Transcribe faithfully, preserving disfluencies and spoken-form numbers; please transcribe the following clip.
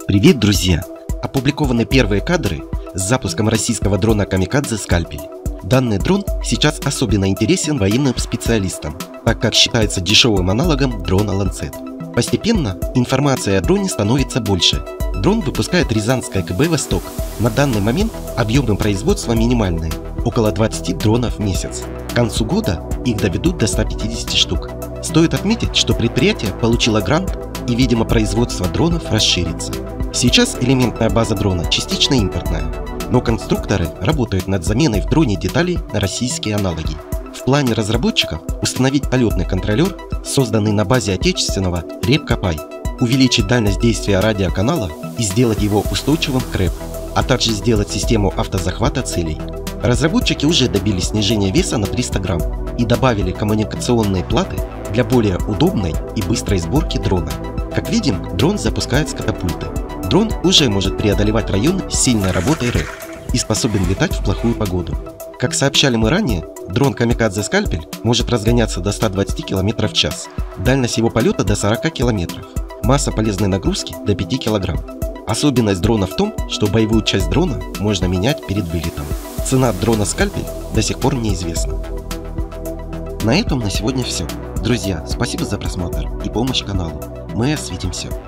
Привет, друзья! Опубликованы первые кадры с запуском российского дрона «Камикадзе Скальпель». Данный дрон сейчас особенно интересен военным специалистам, так как считается дешевым аналогом дрона Ланцет. Постепенно информация о дроне становится больше. Дрон выпускает рязанская ка бэ «Восток». На данный момент объемы производства минимальные – около двадцати дронов в месяц. К концу года их доведут до ста пятидесяти штук. Стоит отметить, что предприятие получило грант, и, видимо, производство дронов расширится. Сейчас элементная база дрона частично импортная, но конструкторы работают над заменой в дроне деталей на российские аналоги. В плане разработчиков установить полетный контролер, созданный на базе отечественного Реп-Копай, увеличить дальность действия радиоканала и сделать его устойчивым к рэп, а также сделать систему автозахвата целей. Разработчики уже добились снижения веса на триста грамм и добавили коммуникационные платы для более удобной и быстрой сборки дрона. Как видим, дрон запускает с катапульты. Дрон уже может преодолевать районы с сильной работой рэп и способен летать в плохую погоду. Как сообщали мы ранее, дрон «Камикадзе Скальпель» может разгоняться до ста двадцати километров в час, дальность его полета до сорока километров, масса полезной нагрузки до пяти килограмм. Особенность дрона в том, что боевую часть дрона можно менять перед вылетом. Цена дрона «Скальпель» до сих пор неизвестна. На этом на сегодня все. Друзья, спасибо за просмотр и помощь каналу. Мы осветим все.